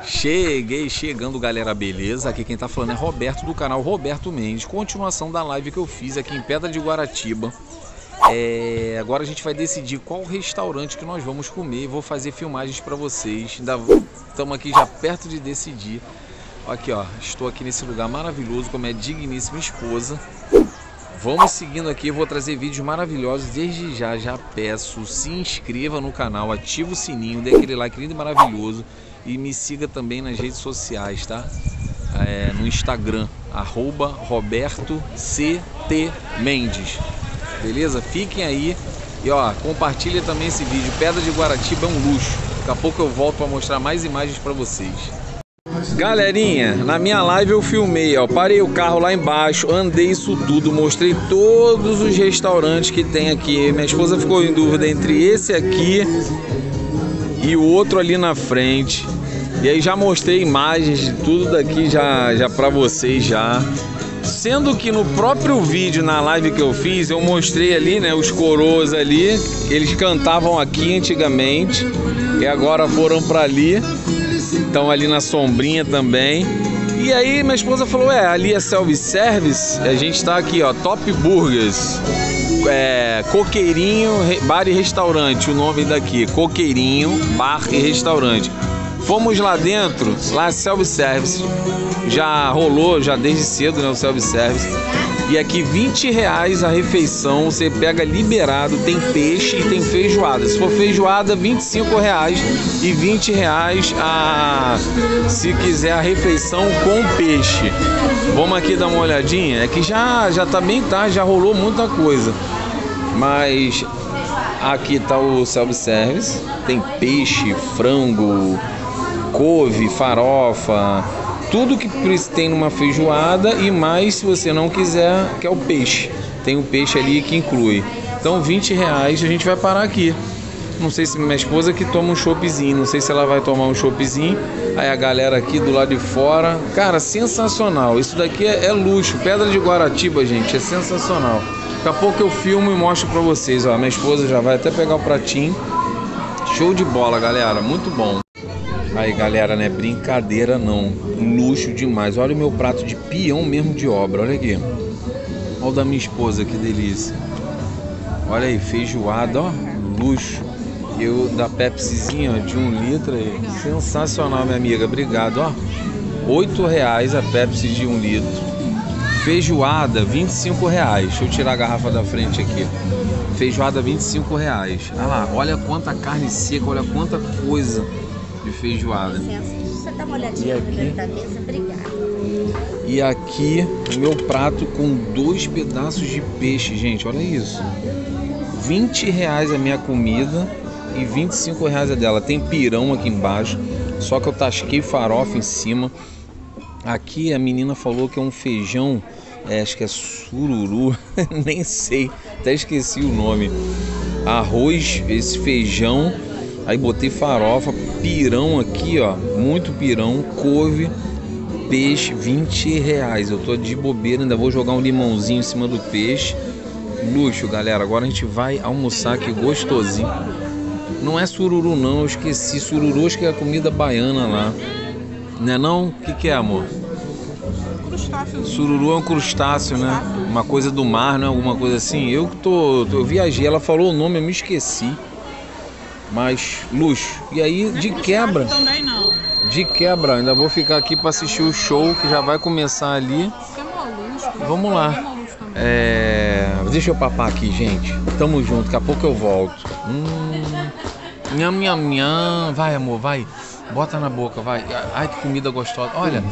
Chegando, galera, beleza? Aqui quem tá falando é Roberto, do canal Roberto Mendes. Continuação da live que eu fiz aqui em Pedra de Guaratiba. Agora a gente vai decidir qual restaurante que nós vamos comer. Vou fazer filmagens pra vocês. Estamos aqui já perto de decidir. Aqui, ó, estou aqui nesse lugar maravilhoso com a minha digníssima esposa. Vamos seguindo aqui, vou trazer vídeos maravilhosos. Desde já peço, se inscreva no canal, ativa o sininho, dê aquele like lindo e maravilhoso. E me siga também nas redes sociais, tá? No Instagram, @RobertoCTMendes. Beleza? Fiquem aí. E ó, compartilha também esse vídeo. Pedra de Guaratiba é um luxo. Daqui a pouco eu volto para mostrar mais imagens para vocês. Galerinha, na minha live eu filmei, ó, parei o carro lá embaixo, andei isso tudo, mostrei todos os restaurantes que tem aqui. Minha esposa ficou em dúvida entre esse aqui e o outro ali na frente. E aí já mostrei imagens de tudo daqui já pra vocês já. Sendo que no próprio vídeo, na live que eu fiz, eu mostrei ali, né, os coroas ali. Eles cantavam aqui antigamente e agora foram pra ali. Estão ali na sombrinha também. E aí minha esposa falou, ali é self-service. A gente tá aqui, ó, Top Burgers. Coqueirinho Bar e Restaurante, o nome daqui, Coqueirinho Bar e Restaurante. Fomos lá dentro, lá self-service, já rolou, já desde cedo, né, o self-service. E aqui R$20 a refeição, você pega liberado, tem peixe e tem feijoada. Se for feijoada, R$25 e R$20 se quiser a refeição com peixe. Vamos aqui dar uma olhadinha, é que já tá bem tarde, já rolou muita coisa. Mas aqui tá o self-service, tem peixe, frango, couve, farofa, tudo que tem numa feijoada e mais se você não quiser, que é o peixe. Tem o peixe ali que inclui. Então R$20 a gente vai parar aqui. Não sei se minha esposa que toma um choppzinho, não sei se ela vai tomar um choppzinho. Aí a galera aqui do lado de fora. Cara, sensacional. Isso daqui é luxo. Pedra de Guaratiba, gente, é sensacional. Daqui a pouco eu filmo e mostro pra vocês. Ó, minha esposa já vai até pegar o pratinho. Show de bola, galera. Muito bom. Aí, galera, não é brincadeira não, luxo demais. Olha o meu prato de peão mesmo de obra, olha aqui. Olha o da minha esposa, que delícia. Olha aí, feijoada, ó, luxo. E o da Pepsizinha, ó, de 1 litro aí. Sensacional, minha amiga, obrigado, ó. R$8 a Pepsi de 1 litro. Feijoada, R$25. Deixa eu tirar a garrafa da frente aqui. Feijoada, R$25. Olha lá, olha quanta carne seca, olha quanta coisa de feijoada. Você dá uma olhadinha no meio da mesa, obrigada. E aqui o meu prato com 2 pedaços de peixe, gente, olha isso. R$20 a minha comida e R$25 a dela. Tem pirão aqui embaixo, só que eu tasquei farofa em cima. Aqui a menina falou que é um feijão, acho que é sururu, nem sei, até esqueci o nome. Arroz, esse feijão. Aí botei farofa, pirão aqui, ó, muito pirão, couve, peixe, R$20. Eu tô de bobeira, ainda vou jogar um limãozinho em cima do peixe. Luxo, galera. Agora a gente vai almoçar aqui gostosinho. Não é sururu não, eu esqueci. Sururu acho que é a comida baiana lá. Não é não? O que é, amor? Crustáceo. Sururu é um crustáceo, né? Uma coisa do mar, né? Alguma coisa assim. Eu viajei, ela falou o nome, eu me esqueci. Mas luxo. E aí de quebra, também não. de quebra, ainda vou ficar aqui para assistir o show que já vai começar ali. Vamos lá. Deixa eu papar aqui, gente. Tamo junto, daqui a pouco eu volto. Nham, nham, nham. Vai, amor, vai. Bota na boca, vai. Ai, que comida gostosa. Olha.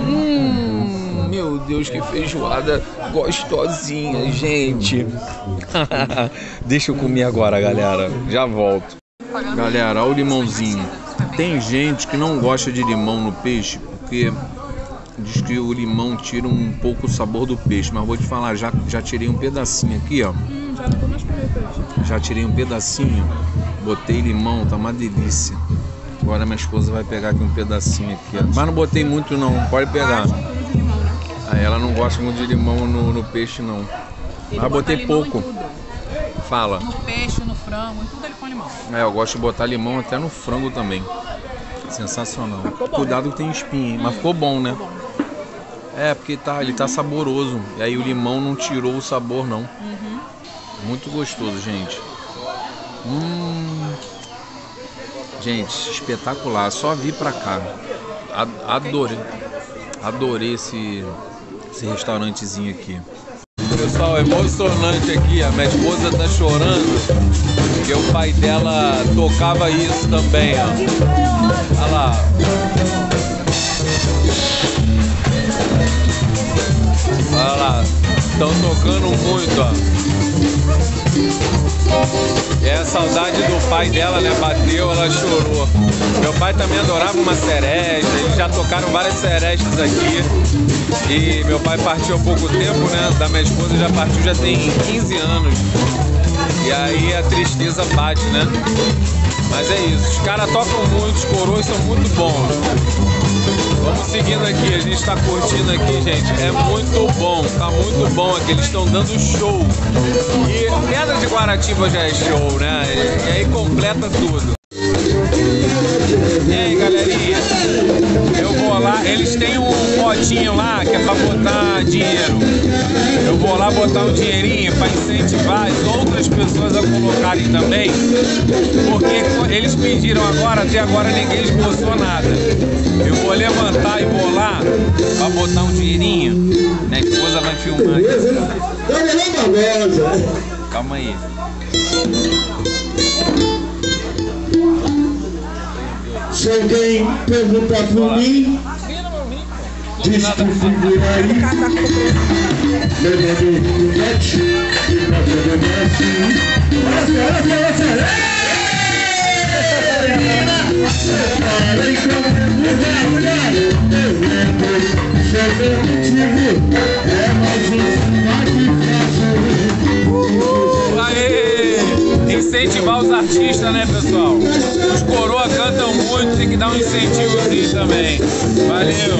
Meu Deus, que feijoada gostosinha, gente. Deixa eu comer agora, galera. Já volto. Galera, olha o limãozinho. Tem gente que não gosta de limão no peixe porque diz que o limão tira um pouco o sabor do peixe. Mas vou te falar, já tirei um pedacinho aqui, ó. Já tirei um pedacinho, botei limão, tá uma delícia. Agora minha esposa vai pegar aqui um pedacinho aqui, ó. Mas não botei muito não, pode pegar. Aí ela não gosta muito de limão no peixe não. Mas botei pouco. Fala. No peixe, no frango, em tudo ele põe limão. Eu gosto de botar limão até no frango também. Sensacional. Ficou bom. Cuidado que tem espinha, hein? Mas ficou bom, né? É, porque ele tá saboroso. E aí o limão não tirou o sabor, não. Muito gostoso, gente. Gente, espetacular. Só vir pra cá. Adorei. Adorei esse restaurantezinho aqui. Pessoal, emocionante aqui. A minha esposa tá chorando porque o pai dela tocava isso também, ó. Olha lá. Olha lá. Estão tocando muito, ó. E a saudade do pai dela, né? Bateu, ela chorou. Meu pai também adorava uma seresta. Eles já tocaram várias serestas aqui. E meu pai partiu há pouco tempo, né? Da minha esposa já partiu, já tem 15 anos. E aí a tristeza bate, né? Mas é isso. Os caras tocam muito, os coroas são muito bons. Vamos seguindo aqui, a gente tá curtindo aqui, gente. É muito bom, tá muito bom aqui. Eles estão dando show. E Pedra de Guaratiba já é show, né? E aí completa tudo. E aí, galerinha? Eu vou lá, eles têm um potinho lá que é pra botar dinheiro. Eu vou lá botar um dinheirinho pra incentivar as outras pessoas a colocarem também. Porque eles pediram agora, até agora ninguém esboçou nada. Eu vou levantar e vou lá pra botar um dinheirinho. Minha esposa vai filmar aqui. Calma aí. Se alguém perguntar por mim, diz que figura aí, levando o pet e fazendo assim. Parem com mulher, eu lembro, seu motivo é mais um Aê! Incentivar os artistas, né, pessoal? Os coroa cantam muito, tem que dar um incentivozinho também. Valeu!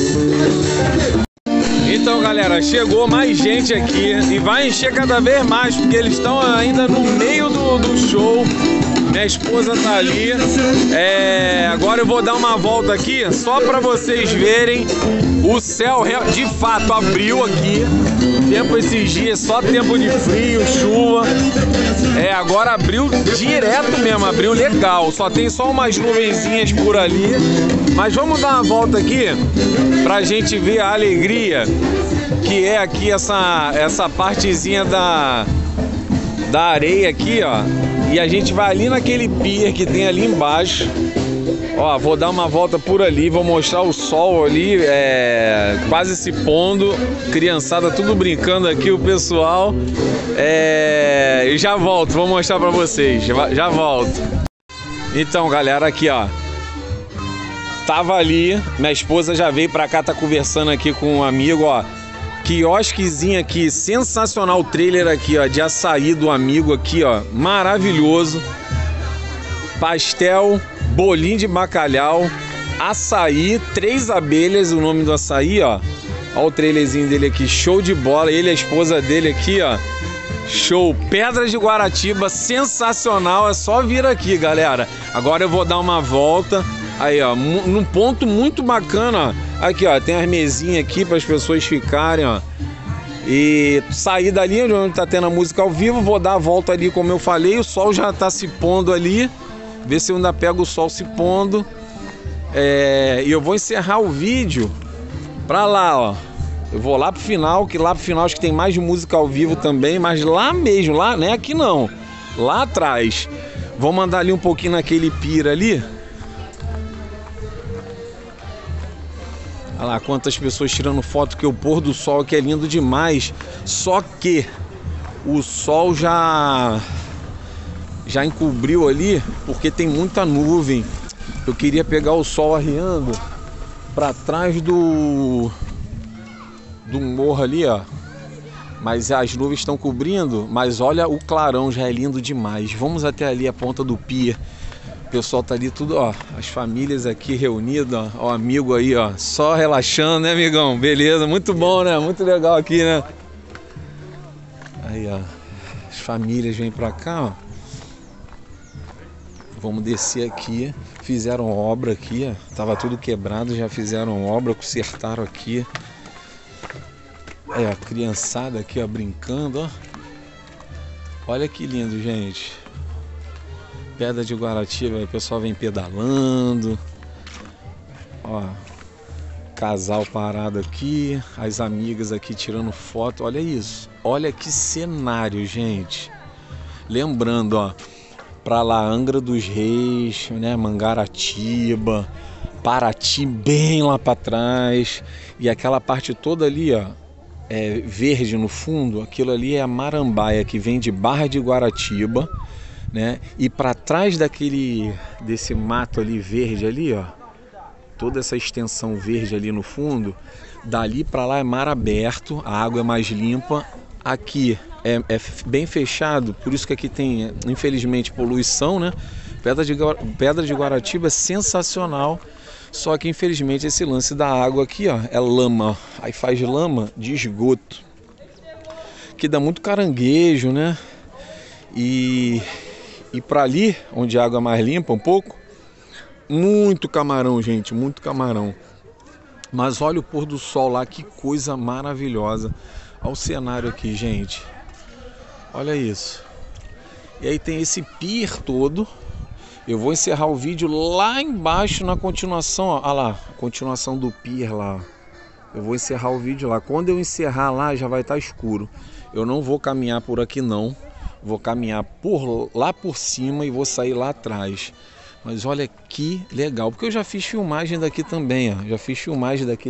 Então, galera, chegou mais gente aqui e vai encher cada vez mais, porque eles estão ainda no meio do show. Minha esposa tá ali. Agora eu vou dar uma volta aqui só para vocês verem o céu. De fato abriu aqui. Tempo esses dias, só tempo de frio, chuva. Agora abriu direto mesmo, abriu legal. Só tem só umas nuvenzinhas por ali. Mas vamos dar uma volta aqui pra gente ver a alegria que é aqui essa partezinha da areia aqui, ó. E a gente vai ali naquele pier que tem ali embaixo. Ó, vou dar uma volta por ali, vou mostrar o sol ali, quase se pondo. Criançada tudo brincando aqui, o pessoal. E já volto, vou mostrar pra vocês, já volto. Então, galera, aqui, ó. Tava ali, minha esposa já veio pra cá, tá conversando aqui com um amigo, ó. Quiosquezinho aqui, sensacional o trailer aqui, ó, de açaí do amigo aqui, ó, maravilhoso. Pastel, bolinho de bacalhau, açaí, 3 abelhas, o nome do açaí, ó. Ó o trailerzinho dele aqui, show de bola. Ele e a esposa dele aqui, ó, show. Pedras de Guaratiba, sensacional, é só vir aqui, galera. Agora eu vou dar uma volta. Aí, ó, num ponto muito bacana, ó. Aqui, ó, tem as mesinhas aqui para as pessoas ficarem, ó. E sair dali onde tá tendo a música ao vivo, vou dar a volta ali, como eu falei. O sol já tá se pondo ali. Ver se eu ainda pego o sol se pondo. E eu vou encerrar o vídeo pra lá, ó. Eu vou lá pro final, que lá pro final acho que tem mais de música ao vivo também. Mas lá mesmo, lá, né? Aqui não. Lá atrás. Vou mandar ali um pouquinho naquele pier ali. Olha lá quantas pessoas tirando foto, que o pôr do sol aqui é lindo demais. Só que o sol já encobriu ali, porque tem muita nuvem. Eu queria pegar o sol arriando para trás do morro ali, ó. Mas as nuvens estão cobrindo. Mas olha, o clarão já é lindo demais. Vamos até ali a ponta do pier. O pessoal tá ali tudo, ó, as famílias aqui reunidas, ó, o amigo aí, ó, só relaxando, né, amigão? Beleza, muito bom, né? Muito legal aqui, né? Aí, ó, as famílias vêm pra cá, ó. Vamos descer aqui. Fizeram obra aqui, ó. Tava tudo quebrado, já fizeram obra, consertaram aqui. Aí, ó, a criançada aqui, ó, brincando, ó. Olha que lindo, gente. Pedra de Guaratiba, o pessoal vem pedalando. Ó, casal parado aqui, as amigas aqui tirando foto. Olha isso. Olha que cenário, gente. Lembrando, ó, pra lá Angra dos Reis, né, Mangaratiba, Paraty bem lá para trás, e aquela parte toda ali, ó, verde no fundo, aquilo ali é a Marambaia, que vem de Barra de Guaratiba, né? E para trás desse mato ali verde ali, ó, toda essa extensão verde ali no fundo, dali para lá é mar aberto, a água é mais limpa. Aqui é bem fechado, por isso que aqui tem, infelizmente, poluição, né? Pedra de Guaratiba é sensacional, só que infelizmente esse lance da água aqui, ó, é lama, ó. Aí faz lama de esgoto, que dá muito caranguejo, né? E para ali, onde a água é mais limpa um pouco, muito camarão, gente, muito camarão. Mas olha o pôr do sol lá, que coisa maravilhosa. Olha o cenário aqui, gente. Olha isso. E aí tem esse pier todo. Eu vou encerrar o vídeo lá embaixo na continuação, ó. Olha lá, a continuação do pier lá. Eu vou encerrar o vídeo lá. Quando eu encerrar lá, já vai estar escuro. Eu não vou caminhar por aqui não. Vou caminhar lá por cima e vou sair lá atrás. Mas olha que legal. Porque eu já fiz filmagem daqui também, ó. Já fiz filmagem daqui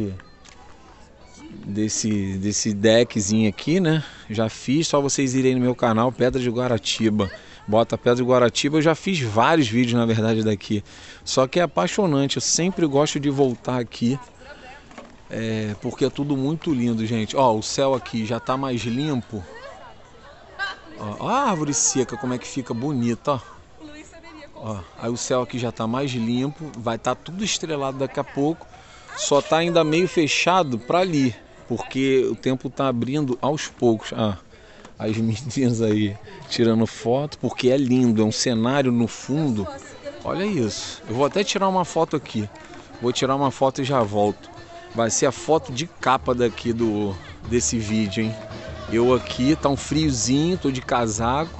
desse deckzinho aqui, né? Já fiz, só vocês irem no meu canal, Pedra de Guaratiba. Bota Pedra de Guaratiba, eu já fiz vários vídeos na verdade daqui. Só que é apaixonante, eu sempre gosto de voltar aqui. Porque é tudo muito lindo, gente. Ó, o céu aqui já tá mais limpo. Ó, a árvore seca, como é que fica bonita, ó. Ó, aí o céu aqui já tá mais limpo, vai estar tudo estrelado daqui a pouco. Só tá ainda meio fechado para ali, porque o tempo tá abrindo aos poucos. Ah, as meninas aí tirando foto, porque é lindo, é um cenário no fundo. Olha isso. Eu vou até tirar uma foto aqui. Vou tirar uma foto e já volto. Vai ser a foto de capa daqui desse vídeo, hein? Eu aqui, tá um friozinho, tô de casaco.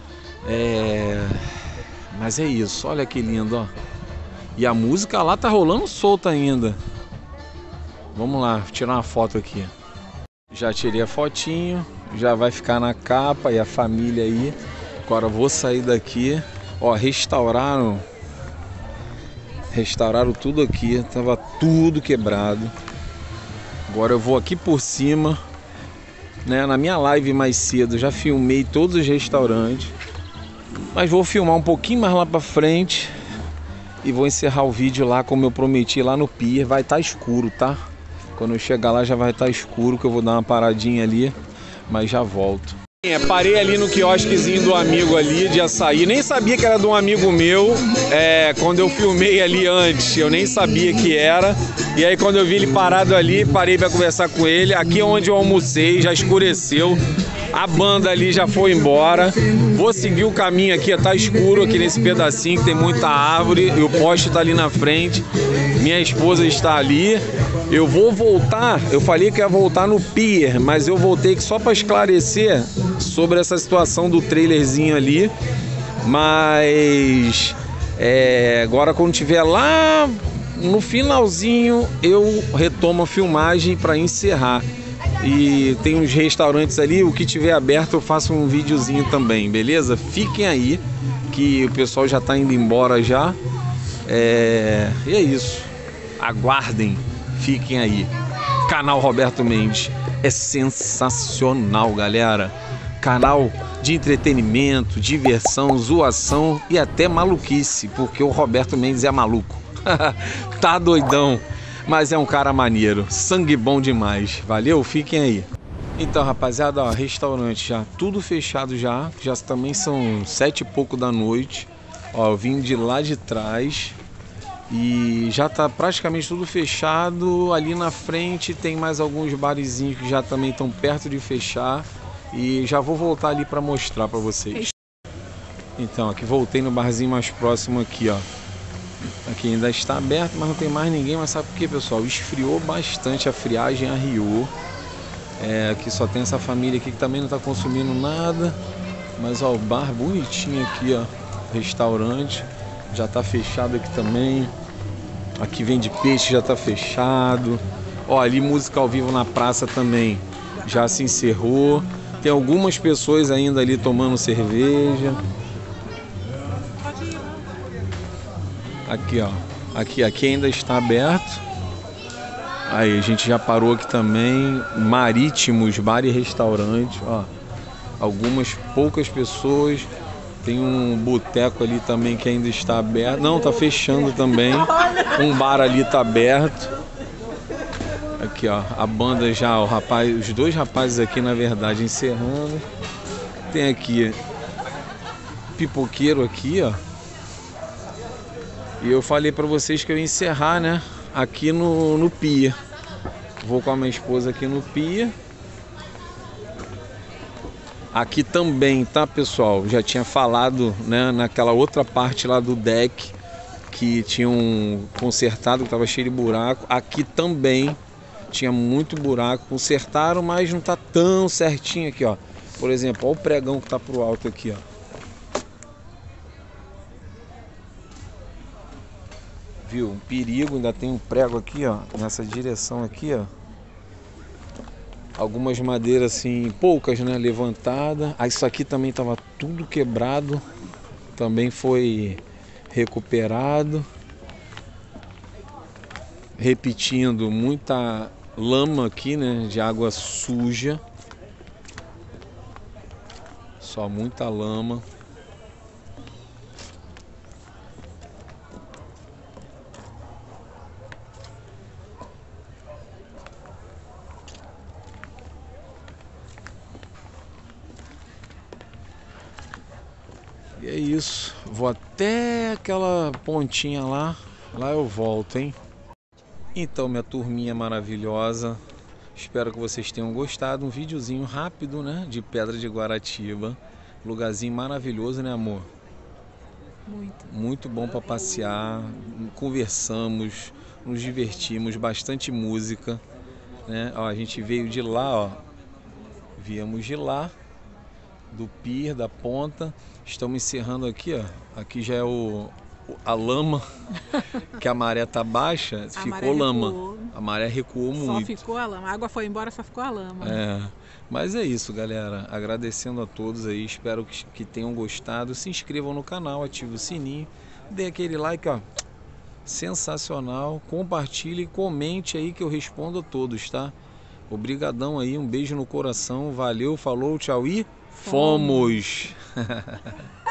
Mas é isso, olha que lindo, ó. E a música lá tá rolando solta ainda. Vamos lá, tirar uma foto aqui. Já tirei a fotinho, já vai ficar na capa e a família aí. Agora eu vou sair daqui. Ó, restauraram tudo aqui, tava tudo quebrado. Agora eu vou aqui por cima, né? Na minha live mais cedo já filmei todos os restaurantes. Mas vou filmar um pouquinho mais lá pra frente e vou encerrar o vídeo lá como eu prometi, lá no pier. Vai estar escuro, tá? Quando eu chegar lá já vai estar escuro, que eu vou dar uma paradinha ali, mas já volto. Parei ali no quiosquezinho do amigo ali de açaí, nem sabia que era de um amigo meu, quando eu filmei ali antes, eu nem sabia que era. E aí quando eu vi ele parado ali, parei para conversar com ele. Aqui é onde eu almocei, já escureceu, a banda ali já foi embora. Vou seguir o caminho aqui, tá escuro aqui nesse pedacinho, que tem muita árvore, e o poste tá ali na frente. Minha esposa está ali. Eu vou voltar, eu falei que ia voltar no pier, mas eu voltei só para esclarecer sobre essa situação do trailerzinho ali. Mas agora quando tiver lá no finalzinho eu retomo a filmagem para encerrar. E tem uns restaurantes ali, o que tiver aberto eu faço um videozinho também, beleza? Fiquem aí, que o pessoal já tá indo embora já. E é isso, aguardem. Fiquem aí. Canal Roberto Mendes é sensacional, galera. Canal de entretenimento, diversão, zoação e até maluquice, porque o Roberto Mendes é maluco. Tá doidão, mas é um cara maneiro. Sangue bom demais. Valeu, fiquem aí. Então, rapaziada, ó, restaurante já tudo fechado já também são 7 e pouco da noite. Ó, eu vim de lá de trás. E já tá praticamente tudo fechado. Ali na frente tem mais alguns barizinhos que já também estão perto de fechar. E já vou voltar ali para mostrar para vocês. Então, aqui voltei no barzinho mais próximo aqui, ó. Aqui ainda está aberto, mas não tem mais ninguém. Mas sabe por quê, pessoal? Esfriou bastante, a friagem arriou. Aqui só tem essa família aqui que também não está consumindo nada. Mas ó, o bar bonitinho aqui, ó. Restaurante. Já tá fechado aqui também. Aqui vende peixe, já tá fechado. Ó, ali música ao vivo na praça também já se encerrou. Tem algumas pessoas ainda ali tomando cerveja. Aqui, ó. Aqui ainda está aberto. Aí, a gente já parou aqui também. Marítimos, bar e restaurante, ó. Algumas poucas pessoas. Tem um boteco ali também que ainda está aberto. Não, tá fechando também. Um bar ali tá aberto. Aqui, ó, a banda já, os dois rapazes aqui, na verdade, encerrando. Tem aqui pipoqueiro aqui, ó. E eu falei pra vocês que eu ia encerrar, né? Aqui no Pia. Vou com a minha esposa aqui no Pia. Aqui também, tá, pessoal? Já tinha falado, né, naquela outra parte lá do deck que tinham consertado, que tava cheio de buraco. Aqui também tinha muito buraco, consertaram, mas não tá tão certinho aqui, ó. Por exemplo, olha o pregão que tá pro alto aqui, ó. Viu? Um perigo, ainda tem um prego aqui, ó, nessa direção aqui, ó. Algumas madeiras assim, poucas, né, levantadas. Isso aqui também tava tudo quebrado, também foi recuperado. Repetindo, muita lama aqui, né, de água suja. Só muita lama. E é isso. Vou até aquela pontinha lá. Lá eu volto, hein? Então, minha turminha maravilhosa, espero que vocês tenham gostado. Um videozinho rápido, né, de Pedra de Guaratiba. Lugarzinho maravilhoso, né, amor? Muito. Muito bom para passear. Conversamos, nos divertimos, bastante música, né? Ó, a gente veio de lá, ó. Viemos de lá, do pier, da ponta. Estamos encerrando aqui, ó. Aqui já é a lama, que a maré tá baixa, ficou lama. A maré recuou muito. Só ficou a lama. A água foi embora, só ficou a lama. Mas é isso, galera. Agradecendo a todos aí. Espero que tenham gostado. Se inscrevam no canal, ative o sininho. Dê aquele like, ó. Sensacional. Compartilhe e comente aí que eu respondo a todos, tá? Obrigadão aí. Um beijo no coração. Valeu, falou, tchau e fomos!